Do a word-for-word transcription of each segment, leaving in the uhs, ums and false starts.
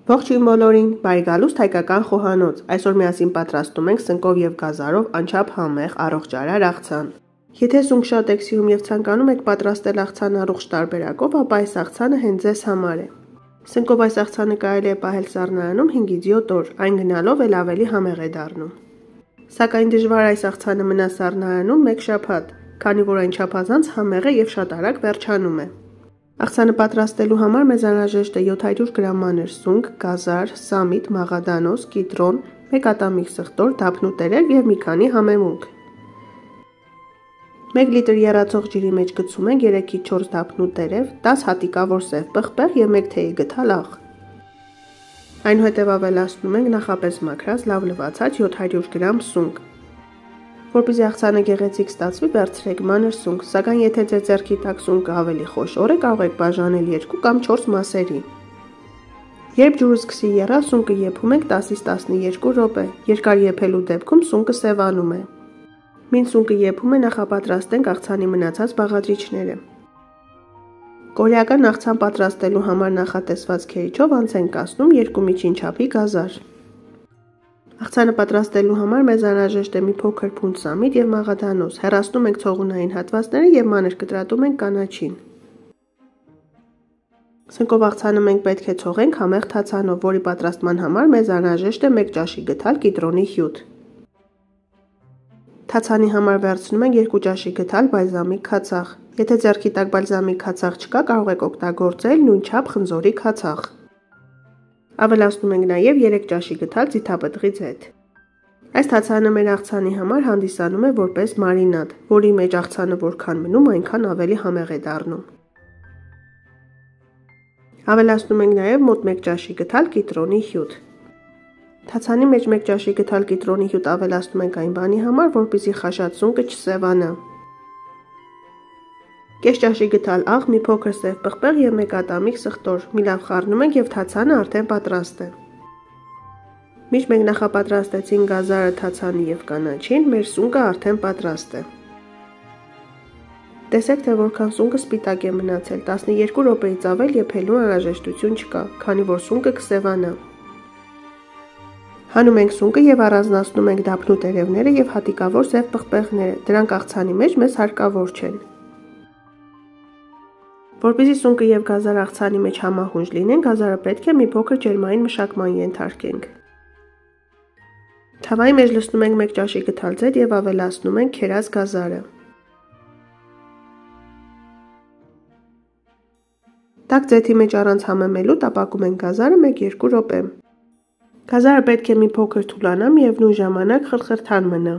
Ողջույն բոլորին, բարի գալուստ հայկական խոհանոց, այսօր միասին պատրաստում ենք սնկով և գազարով անչափ համեղ առողջարար աղցան։ Եթե սունկ շատ եք սիրում և ցանկանում եք պատրաստել աղցան առողջ տարբերակով, ապա այս աղցանը հենց ձեզ համար է։ Սնկով այս աղցանը կարելի է պահել սառնարանում հինգից յոթ օր, այն գնալով էլ ավելի համեղ է դառնում։ Սակայն դժվար այս աղցանը մնա սառնարանում մեկ շաբաթ, քանի որ այն չափազանց համեղ է և շատ արագ վերջանում է։ Աղցանը պատրաստելու համար մեզ անհրաժեշտ է յոթ հարյուր գրամ մանր սունկ, գազար, սամիտ, մաղադանոց, կիտրոն, մեկ ատամիկ սխտոր, դափնու տերև և մի քանի համեմունք։ մեկ լիտր եռացող ջրի մեջ գցում ենք երեքից չորս դափնու տերև, դաս հատիկավոր սև պղպեղ և մեկ թեյի գդալ աղ։ Այնուհետև ավելացնում ենք նախապես մաքրած լավ լվացած յոթ հարյուր գրամ սունկ։ Որպեսզի աղցանը գեղեցիկ ստացվի, վերցրեք մանր սունկ, սակայն եթե ձեր ձեռքի տակ սունկը ավելի խոշոր է, կարող եք բաժանել երկու կամ չորս մասերի։ Երբ ջուրը սկսի եռալ, սունկը եփում ենք տասից տասնյոթ րոպե, երկար եփելու դեպքում սունկը սևանում է։ Մինչ սունկը եփում է, նախապատրաստենք աղցանի մնացած բաղադրիչները։ Կորեական աղցան պատրաստելու համար նախատեսված քերիչով անց ենք կացնում երկու միջին չափի գազար։ Աղցանը պատրաստելու համար մեզ անհրաժեշտ է մի փոքր փունջ սամիտ և մաղադանոց, հեռացնում ենք ցողունային հատվածները և մանր կտրատում ենք կանաչին։ Սնկով աղցանը մենք պետք է ցողենք համեղ թացանով, որի պատրաստման համար մեզ անհրաժեշտ է մեկ ճաշի գդալ կիտրոնի հյութ։ Թացանի համար վերցնում ենք երկու ճաշի գդալ բալզամիկ քացախ։ Եթե ձեռքի տակ բալզամիկ քացախ չկա, կարող եք օգտագործել նույն չափ խնձորի քացախ։ Ավելացնում ենք նաև երեք ճաշի գդալ ձիթապտղի ձեթ։ Այս թացանը մեր աղցանի համար հանդիսանում է որպես մարինադ, որի մեջ աղցանը որքան մնում, այնքան ավելի համեղ է դառնում։ Ավելացնում ենք նաև մոտ մեկ ճաշի գդալ կիտրոնի հյութ։ Թացանի մեջ մեկ ճաշի գդալ կիտրոնի հյութ ավելացնում ենք այն բանի համար, որպեսզի խաշած սունկը չսևանա։ Կես ճաշի գդալ աղ, մի փոքր սև պղպեղ և մեկ ատամիկ սխտոր, մի լավ խառնում ենք և թացանը արդեն պատրաստ է։ Մինչ մենք նախապատրաստեցինք գազարը, թացանը և կանաչին, մեր սունկը արդեն պատրաստ է։ Տեսեք, թե որքան սունկը սպիտակ է մնացել, տասնյոթ րոպեից ավել եփելու անհրաժեշտություն չկա, քանի որ սունկը կսևանա։ Հանում ենք սունկը և առանձնացնում ենք դափնու տերևները և հատիկավոր սև պղպեղները, դրանք աղցանի մեջ մեզ հարկավոր չեն։ Որպեսզի սունկը և գազարը աղցանի մեջ համահունչ լինեն, գազարը պետք է մի փոքր ջերմային մշակման ենթարկենք։ Թավայի մեջ լցնում ենք մեկ ճաշի գդալ ձեթ և ավելացնում ենք քերած գազարը։ Տաք ձեթի մեջ առանց համեմելու տապակում ենք գազարը մեկ-երկու րոպե։ Գազարը պետք է մի փոքր թուլանա, միևնույն ժամանակ խրխրթան մնա։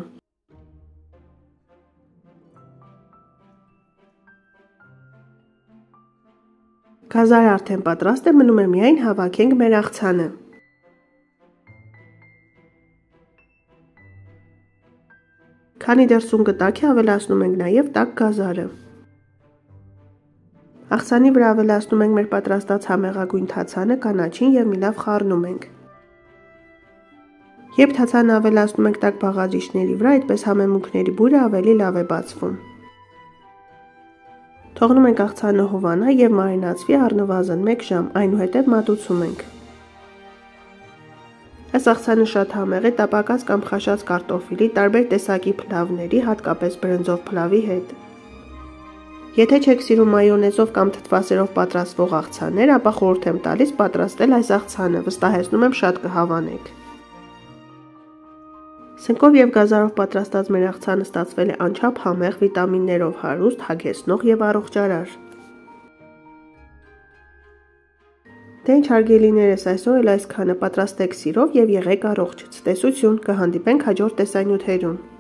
Գազարը արդեն պատրաստ է, մնում է միայն հավաքենք մեր աղցանը։ Քանի դեռ սունկը տաք է, ավելացնում ենք նաև տաք գազարը։ Աղցանի վրա ավելացնում ենք մեր պատրաստած համեղագույն թացանը, կանաչին և մի լավ խառնում ենք։ Երբ թացանը ավելացնում ենք տաք բաղադրիչների վրա, այդպես համեմունքների բույրը ավելի լավ է բացվում։ Թողնում ենք աղցանը հովանա և մարինացվի առնվազն մեկ ժամ, այնուհետև մատուցում ենք։ Այս աղցանը շատ համեղ է տապակած կամ խաշած կարտոֆիլի, տարբեր տեսակի փլավների, հատկապես բրնձով փլավի հետ։ Եթե չեք սիրում մայոնեզով կամ թթվասերով պատրաստվող աղցաններ, ապա խորհուրդ եմ տալիս պատրաստել այս աղցանը, վստահեցնում եմ շատ կհավանեք։ Սնկով և գազարով պատրաստած մեր աղցանը ստացվել է անչափ համեղ, վիտամիններով հարուստ, հագեցնող և առողջարար։ Դե ինչ հարգելիներս, այսօր էլ այսքանը, պատրաստեք սիրով և եղեք առողջ, ցտեսություն, կհանդիպենք հաջորդ տեսանյութերում։